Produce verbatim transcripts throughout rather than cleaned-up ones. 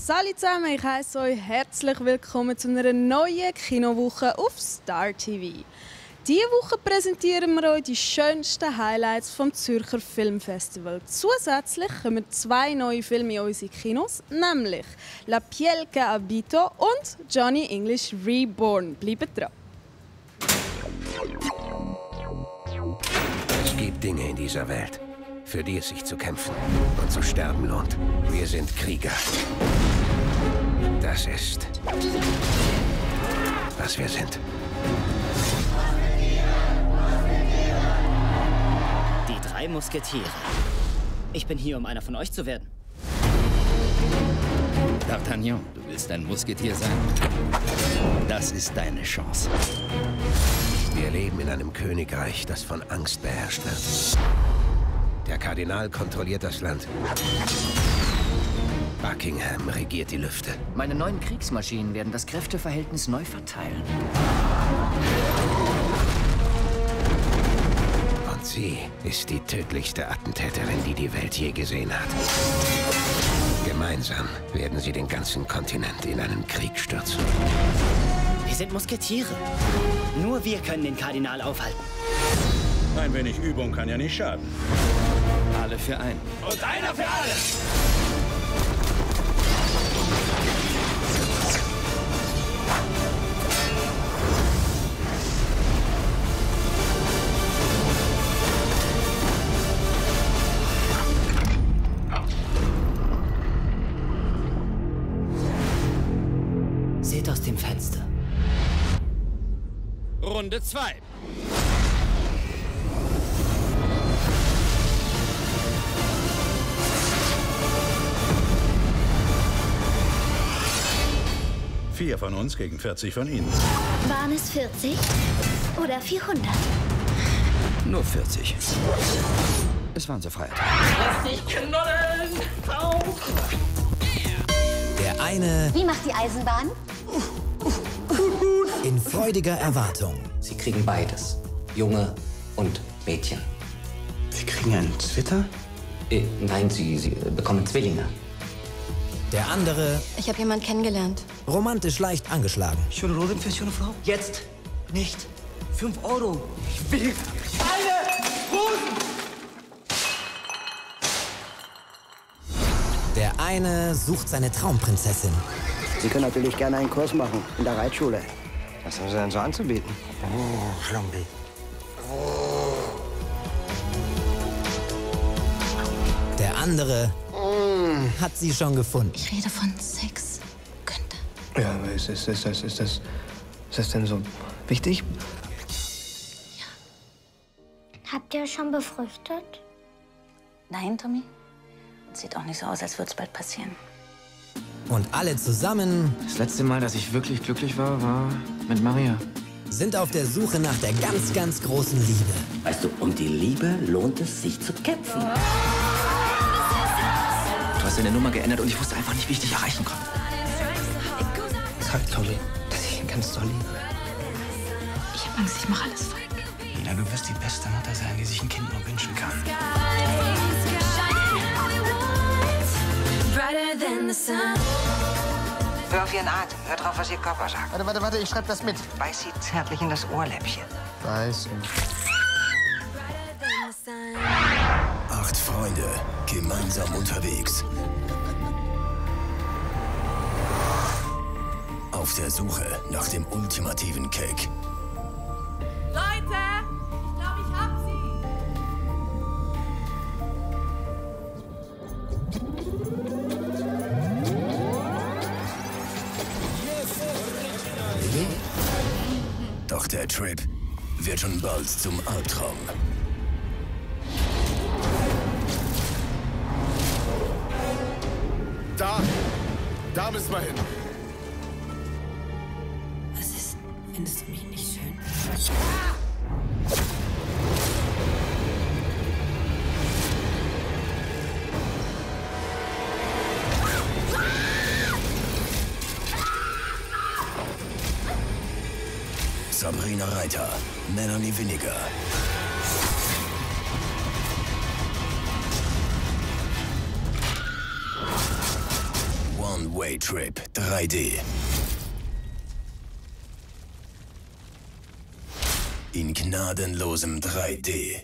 Salut zusammen, ich heiße euch herzlich willkommen zu einer neuen Kinowoche auf Star T V. Diese Woche präsentieren wir euch die schönsten Highlights vom Zürcher Filmfestival. Zusätzlich kommen zwei neue Filme in unsere Kinos, nämlich La piel que habito und Johnny English Reborn. Bleibt dran! Es gibt Dinge in dieser Welt, für die es sich zu kämpfen und zu sterben lohnt. Wir sind Krieger. Das ist, was wir sind. Die drei Musketiere. Ich bin hier, um einer von euch zu werden. D'Artagnan, du willst ein Musketier sein? Das ist deine Chance. Wir leben in einem Königreich, das von Angst beherrscht wird. Der Kardinal kontrolliert das Land. Buckingham regiert die Lüfte. Meine neuen Kriegsmaschinen werden das Kräfteverhältnis neu verteilen. Und sie ist die tödlichste Attentäterin, die die Welt je gesehen hat. Gemeinsam werden sie den ganzen Kontinent in einen Krieg stürzen. Wir sind Musketiere. Nur wir können den Kardinal aufhalten. Ein wenig Übung kann ja nicht schaden. Alle für einen. Und einer für alle! Seht aus dem Fenster. Runde zwei. Vier von uns gegen vierzig von Ihnen. Waren es vierzig oder vierhundert? Nur vierzig. Es war unser Feiertag. Lass dich knuddeln! Auf! Der eine Wie macht die Eisenbahn? in freudiger Erwartung. Sie kriegen beides. Junge und Mädchen. Sie kriegen einen Twitter? Äh, nein, sie, sie bekommen Zwillinge. Der andere Ich habe jemanden kennengelernt. romantisch leicht angeschlagen. Schöne Rose für schöne Frau? Jetzt nicht. Fünf Euro. Ich will Der eine sucht seine Traumprinzessin. Sie können natürlich gerne einen Kurs machen in der Reitschule. Was haben Sie denn so anzubieten? Oh, Schlumpi. Der andere hat sie schon gefunden. Ich rede von Sex. Könnte. Ja, aber ist, ist, ist, das, ist, das, ist das denn so wichtig? Habt ihr schon befruchtet? Nein, Tommy. Sieht auch nicht so aus, als würde es bald passieren. Und alle zusammen Das letzte Mal, dass ich wirklich glücklich war, war mit Maria. sind auf der Suche nach der ganz, ganz großen Liebe. Weißt du, um die Liebe lohnt es sich zu kämpfen. Du hast deine Nummer geändert und ich wusste einfach nicht, wie ich dich erreichen konnte. Sag Tommy, dass ich ihn ganz doll liebe. Ich habe Angst, ich mache alles falsch. Nina, du wirst die beste Mutter sein, die sich ein Kind nur wünschen kann. Hör auf Ihren Atem. Hör drauf, was Ihr Körper sagt. Warte, warte, warte, ich schreib das mit. Beiß Sie zärtlich in das Ohrläppchen. Weiß. Acht Freunde, gemeinsam unterwegs. Auf der Suche nach dem ultimativen Cake. Leute, ich glaube, ich hab sie! Doch der Trip wird schon bald zum Albtraum. Da! Da müssen wir hin. Was ist, findest du mich nicht schön? Sabrina Reiter, Melanie Winiger. One Subway Trip drei D. In gnadenlosem drei D.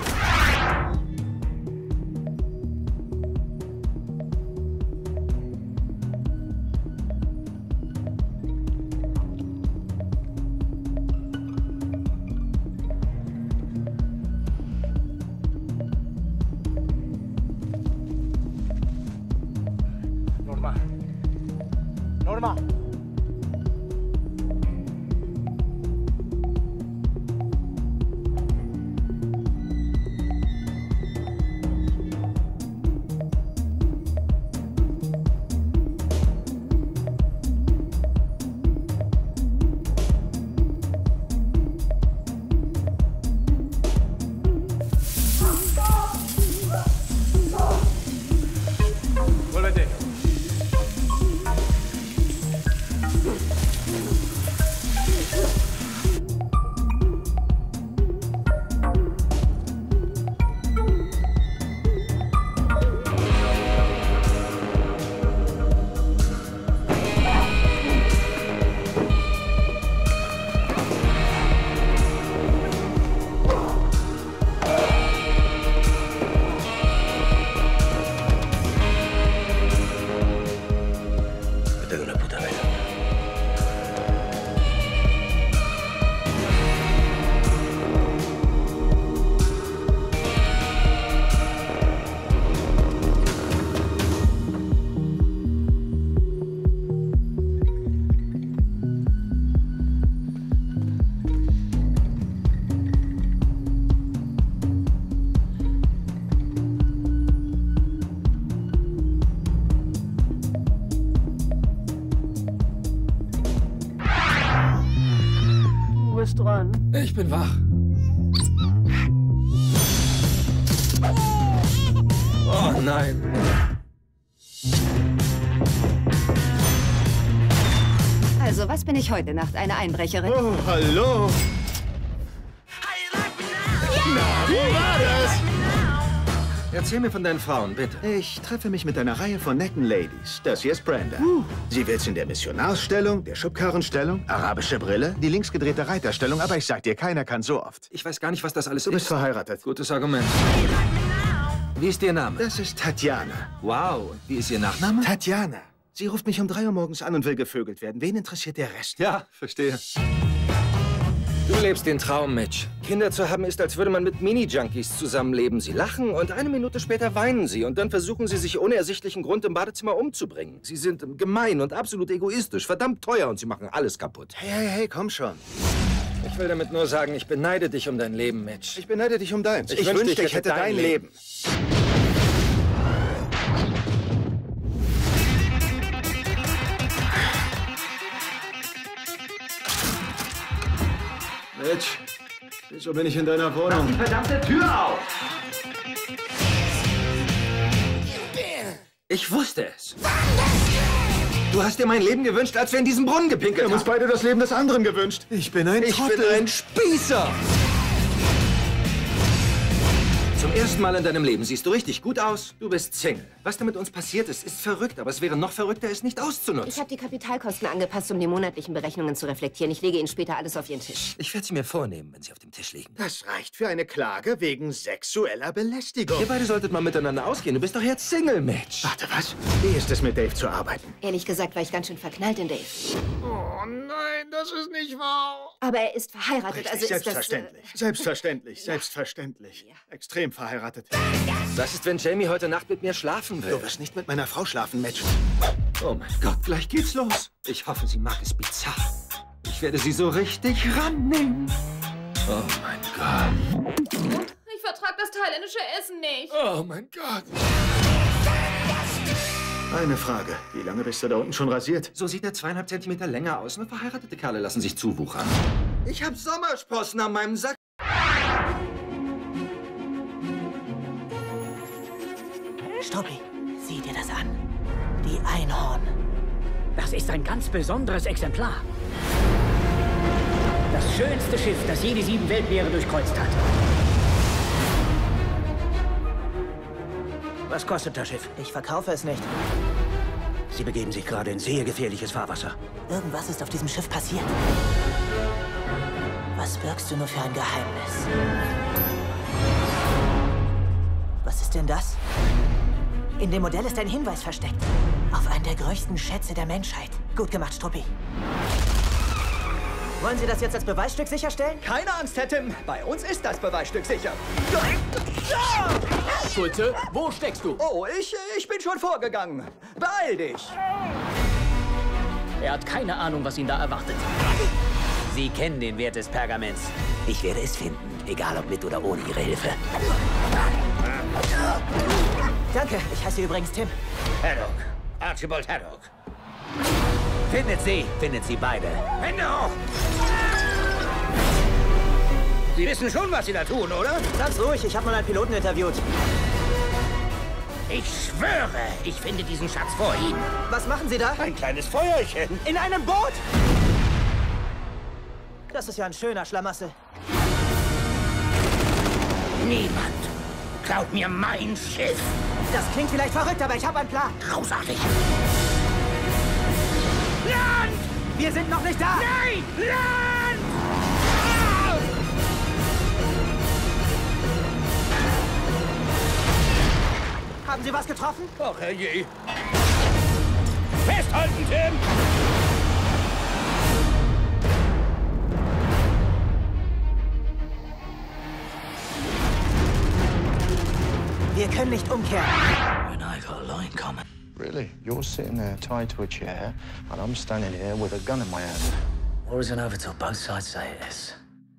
Norma. Norma. Vuélvete. Vete de una puta vez. Du bist dran. Ich bin wach. Oh nein. Also, was bin ich heute Nacht? Eine Einbrecherin? Oh, hallo. Na, wie war das? Erzähl mir von deinen Frauen, bitte. Ich treffe mich mit einer Reihe von netten Ladies. Das hier ist Brenda. Sie wird's in der Missionarsstellung, der Schubkarrenstellung, arabische Brille, die linksgedrehte Reiterstellung, aber ich sag dir, keiner kann so oft. Ich weiß gar nicht, was das alles Du ist. bist verheiratet. Gutes Argument. Wie ist Ihr Name? Das ist Tatjana. Wow. Und wie ist Ihr Nachname? Tatjana. Sie ruft mich um drei Uhr morgens an und will gevögelt werden. Wen interessiert der Rest? Ja, verstehe. Du lebst den Traum, Mitch. Kinder zu haben ist, als würde man mit Mini-Junkies zusammenleben. Sie lachen und eine Minute später weinen sie. Und dann versuchen sie, sich ohne ersichtlichen Grund im Badezimmer umzubringen. Sie sind gemein und absolut egoistisch, verdammt teuer und sie machen alles kaputt. Hey, hey, hey, komm schon. Ich will damit nur sagen, ich beneide dich um dein Leben, Mitch. Ich beneide dich um deins. Ich Ich, wünschte, wünschte, ich hätte dein Leben. Mitch, wieso bin ich in deiner Wohnung? Mach die verdammte Tür auf! Ich wusste es. Du hast dir mein Leben gewünscht, als wir in diesen Brunnen gepinkelt Wir haben uns haben. beide das Leben des anderen gewünscht. Ich bin ein Ich Trottel. bin ein Spießer. Zum ersten Mal in deinem Leben siehst du richtig gut aus. Du bist Single. Was da mit uns passiert ist, ist verrückt. Aber es wäre noch verrückter, es nicht auszunutzen. Ich habe die Kapitalkosten angepasst, um die monatlichen Berechnungen zu reflektieren. Ich lege Ihnen später alles auf Ihren Tisch. Ich werde sie mir vornehmen, wenn sie auf dem Tisch liegen. Das reicht für eine Klage wegen sexueller Belästigung. Ihr beide solltet mal miteinander ausgehen. Du bist doch jetzt Single, Mitch. Warte, was? Wie ist es, mit Dave zu arbeiten? Ehrlich gesagt war ich ganz schön verknallt in Dave. Oh nein, das ist nicht wahr. Aber er ist verheiratet, Richtig, also ist das... selbstverständlich. Äh, Selbstverständlich, selbstverständlich. Ja. Extrem verheiratet. Was ist, wenn Jamie heute Nacht mit mir schlafen will? Du wirst nicht mit meiner Frau schlafen, Mitch. Oh mein Gott, gleich geht's los. Ich hoffe, sie mag es bizarr. Ich werde sie so richtig rannehmen. Oh mein Gott. Ich vertrag das thailändische Essen nicht. Oh mein Gott. Eine Frage. Wie lange bist du da unten schon rasiert? So sieht er zweieinhalb Zentimeter länger aus. Nur verheiratete Kerle lassen sich zuwuchern. Ich hab Sommersprossen an meinem Sack. Stoppi, sieh dir das an. Die Einhorn. Das ist ein ganz besonderes Exemplar. Das schönste Schiff, das je die sieben Weltmeere durchkreuzt hat. Was kostet das Schiff? Ich verkaufe es nicht. Sie begeben sich gerade in sehr gefährliches Fahrwasser. Irgendwas ist auf diesem Schiff passiert. Was birgst du nur für ein Geheimnis? Was ist denn das? In dem Modell ist ein Hinweis versteckt. Auf einen der größten Schätze der Menschheit. Gut gemacht, Struppi. Wollen Sie das jetzt als Beweisstück sicherstellen? Keine Angst, Herr Tim. Bei uns ist das Beweisstück sicher. Schulze, wo steckst du? Oh, ich, ich bin schon vorgegangen. Beeil dich. Er hat keine Ahnung, was ihn da erwartet. Sie kennen den Wert des Pergaments. Ich werde es finden, egal ob mit oder ohne Ihre Hilfe. Danke, ich heiße übrigens Tim. Haddock. Archibald Haddock. Findet sie, findet sie beide. Hände hoch! Sie wissen schon, was Sie da tun, oder? Ganz ruhig, ich habe mal einen Piloten interviewt. Ich schwöre, ich finde diesen Schatz vor Ihnen. Was machen Sie da? Ein kleines Feuerchen. In einem Boot? Das ist ja ein schöner Schlamassel. Niemand klaut mir mein Schiff. Das klingt vielleicht verrückt, aber ich habe einen Plan. Großartig. Land! Wir sind noch nicht da! Nein! Land! Haben Sie was getroffen? Ach, herrje. Festhalten, Tim! Wir können nicht umkehren. When I got a line coming. Really? You're sitting there tied to a chair, and I'm standing here with a gun in my hand. War isn't over till both sides say it is.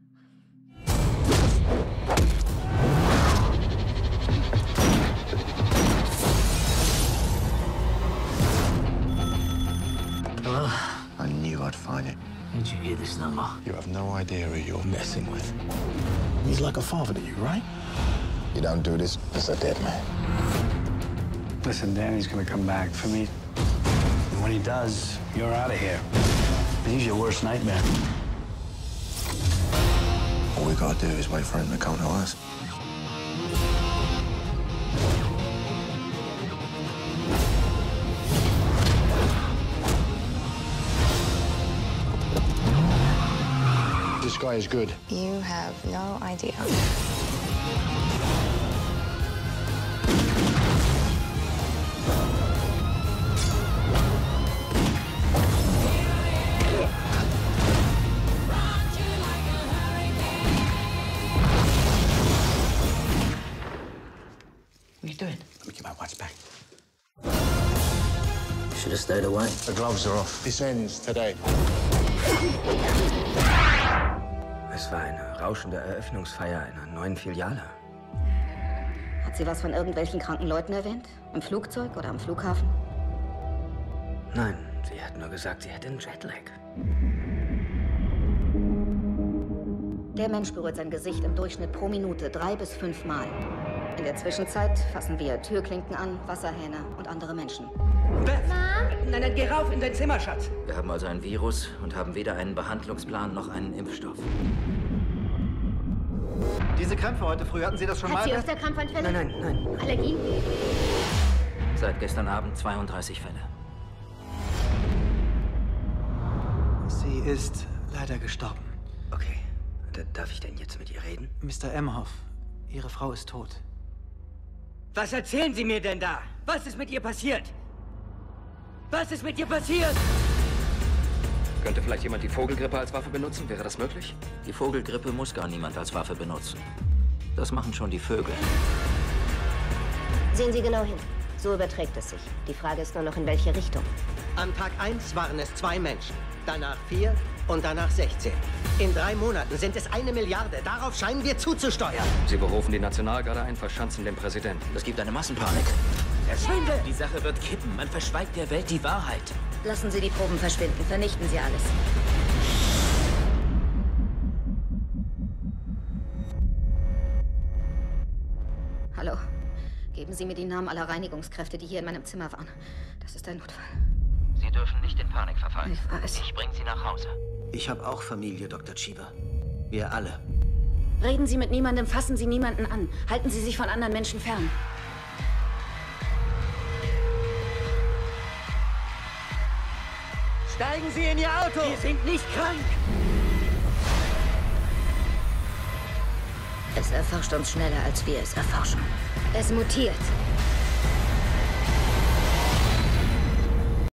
Hello? I knew I'd find it. Did you hear this number? You have no idea who you're messing with. He's like a father to you, right? You don't do this, it's a dead man. Listen, Danny's gonna come back for me. And when he does, you're out of here. He's your worst nightmare. All we gotta do is wait for him to come to us. This guy is good. You have no idea. What are you doing? Let me get my watch back. You should have stayed away. The gloves are off. This ends today. Es war eine rauschende Eröffnungsfeier einer neuen Filiale. Hat sie was von irgendwelchen kranken Leuten erwähnt? Im Flugzeug oder am Flughafen? Nein, sie hat nur gesagt, sie hätte einen Jetlag. Der Mensch berührt sein Gesicht im Durchschnitt pro Minute drei bis fünf Mal. In der Zwischenzeit fassen wir Türklinken an, Wasserhähne und andere Menschen. Beth! Mom? Nein, nein, geh rauf in dein Zimmer, Schatz. Wir haben also ein Virus und haben weder einen Behandlungsplan noch einen Impfstoff. Diese Krämpfe heute früh, hatten Sie das schon Hat mal? sie öfter Krampfanfälle? Nein, nein, nein. Allergien? Seit gestern Abend zweiunddreißig Fälle. Sie ist leider gestorben. Okay. D- darf ich denn jetzt mit ihr reden? Mister Emhoff, Ihre Frau ist tot. Was erzählen Sie mir denn da? Was ist mit ihr passiert? Was ist mit ihr passiert? Könnte vielleicht jemand die Vogelgrippe als Waffe benutzen? Wäre das möglich? Die Vogelgrippe muss gar niemand als Waffe benutzen. Das machen schon die Vögel. Sehen Sie genau hin. So überträgt es sich. Die Frage ist nur noch, in welche Richtung. An Tag eins waren es zwei Menschen, danach vier und danach sechzehn. In drei Monaten sind es eine Milliarde. Darauf scheinen wir zuzusteuern. Sie berufen die Nationalgarde ein, verschanzen den Präsidenten. Es gibt eine Massenpanik. Verschwinde! Die Sache wird kippen. Man verschweigt der Welt die Wahrheit. Lassen Sie die Proben verschwinden. Vernichten Sie alles. Hallo. Geben Sie mir die Namen aller Reinigungskräfte, die hier in meinem Zimmer waren. Das ist ein Notfall. Sie dürfen nicht in Panik verfallen. Ich weiß. Ich bringe Sie nach Hause. Ich habe auch Familie, Doktor Cheever. Wir alle. Reden Sie mit niemandem, fassen Sie niemanden an. Halten Sie sich von anderen Menschen fern. Steigen Sie in Ihr Auto! Wir sind nicht krank! Es erforscht uns schneller, als wir es erforschen. Es mutiert.